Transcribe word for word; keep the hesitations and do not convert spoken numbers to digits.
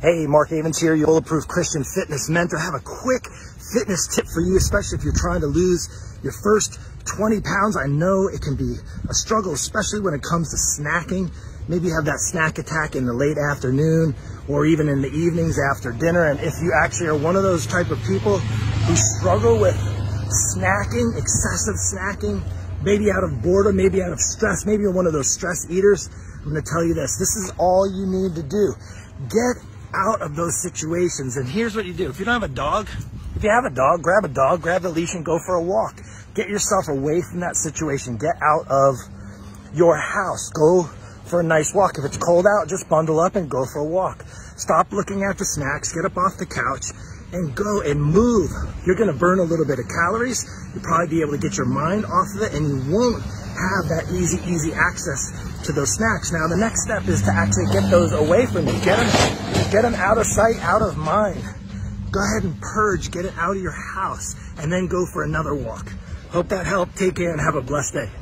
Hey, Mark Avens here, your Bulletproof Christian Fitness Mentor. I have a quick fitness tip for you, especially if you're trying to lose your first twenty pounds. I know it can be a struggle, especially when it comes to snacking. Maybe you have that snack attack in the late afternoon or even in the evenings after dinner. And if you actually are one of those type of people who struggle with snacking, excessive snacking, maybe out of boredom, maybe out of stress, maybe you're one of those stress eaters, I'm going to tell you this. This is all you need to do. Get out of those situations. And here's what you do. If you don't have a dog, if you have a dog, grab a dog, grab the leash and go for a walk. Get yourself away from that situation. Get out of your house. Go for a nice walk. If it's cold out, just bundle up and go for a walk. Stop looking at the snacks. Get up off the couch and go and move. You're going to burn a little bit of calories. You'll probably be able to get your mind off of it, and you won't have that easy, easy access to those snacks. Now, the next step is to actually get those away from you. Get them, get them out of sight, out of mind. Go ahead and purge, get it out of your house, and then go for another walk. Hope that helped. Take care and have a blessed day.